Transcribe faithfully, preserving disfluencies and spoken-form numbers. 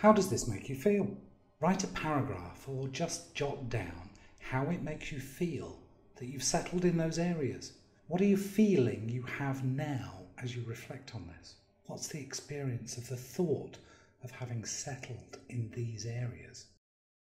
How does this make you feel? Write a paragraph or just jot down how it makes you feel that you've settled in those areas. What are you feeling you have now as you reflect on this? What's the experience of the thought of having settled in these areas?